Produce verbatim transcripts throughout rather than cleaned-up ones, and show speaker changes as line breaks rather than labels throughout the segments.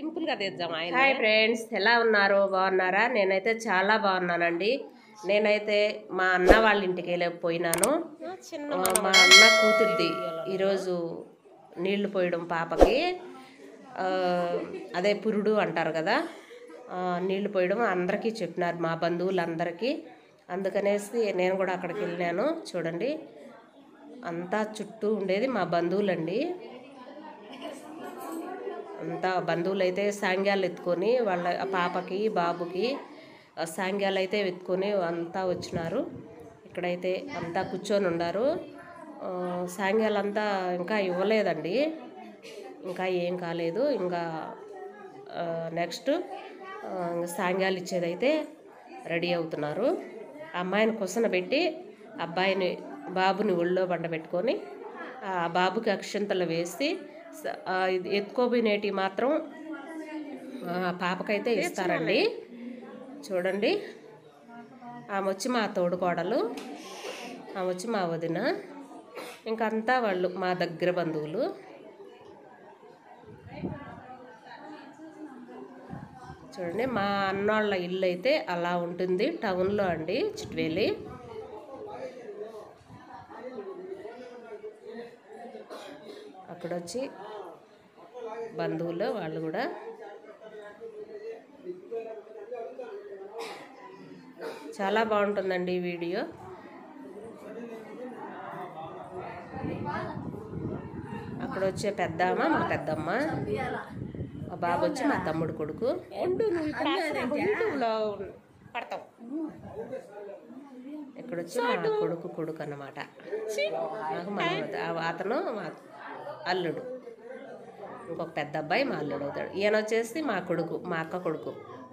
సింపుల్గా తెద్దాం. ఆయన
hi friends, ఎలా ఉన్నారు? బాగున్నారా? నేనైతే చాలా బాగున్నానండి. నేనైతే మా అన్న వాళ్ళ ఇంటికి వెళ్ళిపోయినాను. మా అన్న కూతుర్ది ఈరోజు నీళ్లు పోయడం పాపకి, అదే పురుడు అంటారు కదా, నీళ్లు పోయడం అందరికీ చెప్పినారు, మా బంధువులందరికీ. అందుకనేసి నేను కూడా అక్కడికి వెళ్ళాను. చూడండి, అంతా చుట్టూ ఉండేది మా బంధువులండి. అంతా బంధువులు అయితే సాంగ్యాలు ఎత్తుకొని వాళ్ళ పాపకి బాబుకి సాంగ్యాలు అయితే ఎత్తుకొని అంతా వచ్చినారు. ఇక్కడైతే అంతా కూర్చొని ఉన్నారు. సాంగ్యాలంతా ఇంకా ఇవ్వలేదండి, ఇంకా ఏం కాలేదు. ఇంకా నెక్స్ట్ సాంగ్యాలు ఇచ్చేదైతే రెడీ అవుతున్నారు. అమ్మాయిని కొసన పెట్టి అబ్బాయిని బాబుని ఒళ్ళో బండబెట్టుకొని ఆ బాబుకి అక్షంతలు వేసి ఎత్తుకోబోయినేటి మాత్రం పాపకైతే ఇస్తారండి. చూడండి, ఆమె వచ్చి మా తోడుకోడలు, ఆమె వచ్చి మా వదిన, ఇంకంతా వాళ్ళు మా దగ్గర బంధువులు. చూడండి, మా అన్నోళ్ళ ఇల్లు అయితే అలా ఉంటుంది, టౌన్లో అండి, చిట్వేలి. అక్కడొచ్చి బంధువులు వాళ్ళు కూడా. చాలా బాగుంటుందండి ఈ వీడియో. అక్కడ వచ్చే పెద్దమ్మ మా పెద్దమ్మ, మా బాబు వచ్చి మా తమ్ముడు కొడుకు. పడతాం. ఇక్కడొచ్చి మా కొడుకు కొడుకు అన్నమాట. నాకు మనవడు, అతను మా అల్లుడు. ఇంకొక పెద్ద అబ్బాయి మా అల్లుడు అవుతాడు. ఈయన వచ్చేసి మా కొడుకు, మా అక్క కొడుకు.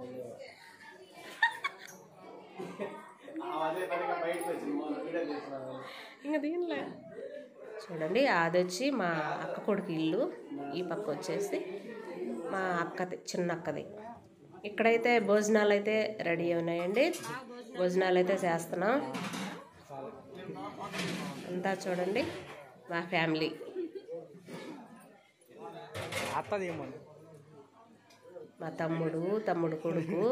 చూడండి, అది వచ్చి మా అక్క కొడుకు ఇల్లు. ఈ పక్క వచ్చేసి మా అక్కది, చిన్న అక్కది. ఇక్కడైతే భోజనాలు అయితే రెడీ ఉన్నాయండి. భోజనాలు అయితే చేస్తున్నాం. అంతా చూడండి మా ఫ్యామిలీ. మా తమ్ముడు, తమ్ముడు కొడుకు.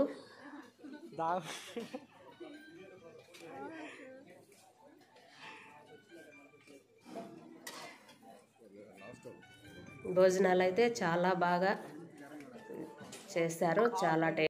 భోజనాలు అయితే చాలా బాగా చేశారు, చాలా టేస్ట్.